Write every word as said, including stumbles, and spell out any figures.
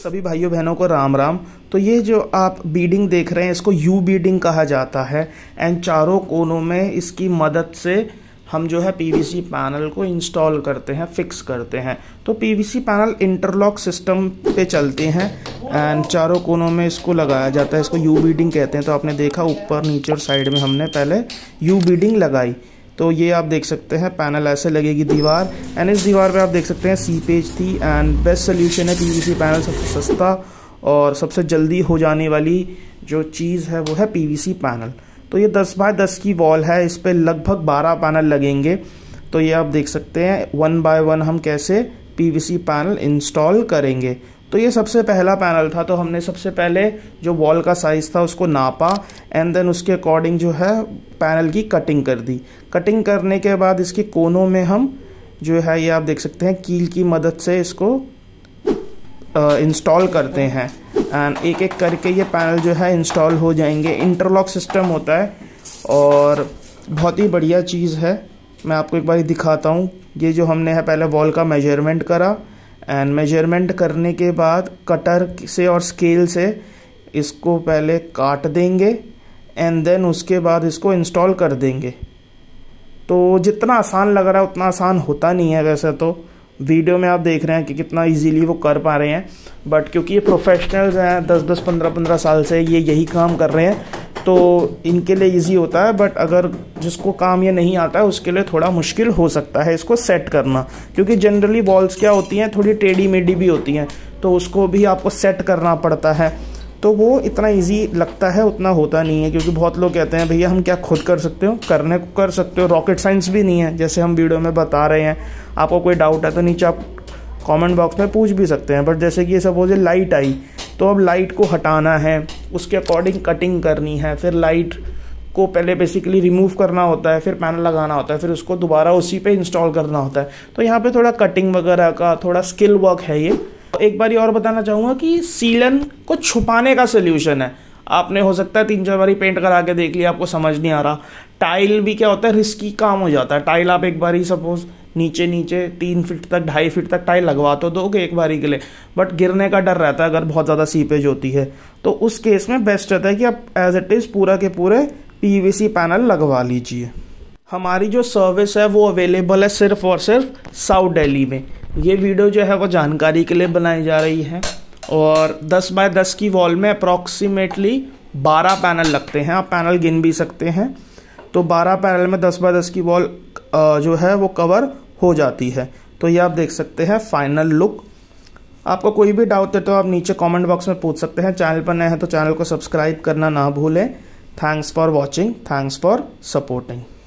सभी भाइयों बहनों को राम राम। तो ये जो आप बीडिंग देख रहे हैं इसको यू बीडिंग कहा जाता है एंड चारों कोनों में इसकी मदद से हम जो है पीवीसी पैनल को इंस्टॉल करते हैं, फिक्स करते हैं। तो पीवीसी पैनल इंटरलॉक सिस्टम पे चलते हैं एंड चारों कोनों में इसको लगाया जाता है। इसको यू बीडिंग कहते हैं। तो आपने देखा ऊपर नीचे और साइड में हमने पहले यू बीडिंग लगाई। तो ये आप देख सकते हैं पैनल ऐसे लगेगी दीवार एंड इस दीवार पे आप देख सकते हैं सीपेज थी एंड बेस्ट सोल्यूशन है पीवीसी पैनल। सबसे सस्ता और सबसे जल्दी हो जाने वाली जो चीज़ है वो है पीवीसी पैनल। तो ये दस बाय दस की वॉल है, इस पे लगभग बारह पैनल लगेंगे। तो ये आप देख सकते हैं वन बाय वन हम कैसे पीवीसी पैनल इंस्टॉल करेंगे। तो ये सबसे पहला पैनल था। तो हमने सबसे पहले जो वॉल का साइज़ था उसको नापा एंड देन उसके अकॉर्डिंग जो है पैनल की कटिंग कर दी। कटिंग करने के बाद इसके कोनों में हम जो है ये आप देख सकते हैं कील की मदद से इसको इंस्टॉल करते हैं एंड एक एक करके ये पैनल जो है इंस्टॉल हो जाएंगे। इंटरलॉक सिस्टम होता है और बहुत ही बढ़िया चीज़ है। मैं आपको एक बार दिखाता हूँ। ये जो हमने है पहले वॉल का मेजरमेंट करा एंड मेजरमेंट करने के बाद कटर से और स्केल से इसको पहले काट देंगे एंड देन उसके बाद इसको इंस्टॉल कर देंगे। तो जितना आसान लग रहा है उतना आसान होता नहीं है। वैसे तो वीडियो में आप देख रहे हैं कि कितना इजीली वो कर पा रहे हैं, बट क्योंकि ये प्रोफेशनल्स हैं, दस दस पंद्रह पंद्रह साल से ये यही काम कर रहे हैं तो इनके लिए इजी होता है। बट अगर जिसको काम ये नहीं आता है उसके लिए थोड़ा मुश्किल हो सकता है इसको सेट करना, क्योंकि जनरली वॉल्स क्या होती हैं थोड़ी टेढ़ी मेढ़ी भी होती हैं, तो उसको भी आपको सेट करना पड़ता है। तो वो इतना इजी लगता है उतना होता नहीं है, क्योंकि बहुत लोग कहते हैं भैया हम क्या खुद कर सकते हो, करने को कर सकते हो, रॉकेट साइंस भी नहीं है जैसे हम वीडियो में बता रहे हैं। आपको कोई डाउट है तो नीचे आप कमेंट बॉक्स में पूछ भी सकते हैं। बट जैसे कि ये सपोज लाइट आई तो अब लाइट को हटाना है, उसके अकॉर्डिंग कटिंग करनी है, फिर लाइट को पहले बेसिकली रिमूव करना होता है, फिर पैनल लगाना होता है, फिर उसको दोबारा उसी पे इंस्टॉल करना होता है। तो यहाँ पे थोड़ा कटिंग वगैरह का थोड़ा स्किल वर्क है ये। एक बार और बताना चाहूँगा कि सीलन को छुपाने का सोल्यूशन है। आपने हो सकता है तीन चार बारी पेंट करा के देख लिया, आपको समझ नहीं आ रहा। टाइल भी क्या होता है रिस्की काम हो जाता है। टाइल आप एक बारी सपोज नीचे नीचे तीन फीट तक ढाई फीट तक टाइल लगवा तो दोगे एक बारी के लिए, बट गिरने का डर रहता है अगर बहुत ज़्यादा सीपेज होती है। तो उस केस में बेस्ट रहता है कि आप एज इट इज़ पूरा के पूरे पीवीसी पैनल लगवा लीजिए। हमारी जो सर्विस है वो अवेलेबल है सिर्फ और सिर्फ साउथ दिल्ली में। ये वीडियो जो है वो जानकारी के लिए बनाई जा रही है और दस बाय दस की वॉल में अप्रॉक्सीमेटली बारह पैनल लगते हैं। आप पैनल गिन भी सकते हैं। तो बारह पैनल में दस बाय दस की वॉल जो है वो कवर हो जाती है। तो ये आप देख सकते हैं फाइनल लुक। आपको कोई भी डाउट है तो आप नीचे कमेंट बॉक्स में पूछ सकते हैं। चैनल पर नए हैं तो चैनल को सब्सक्राइब करना ना भूलें। Thanks for watching, thanks for supporting.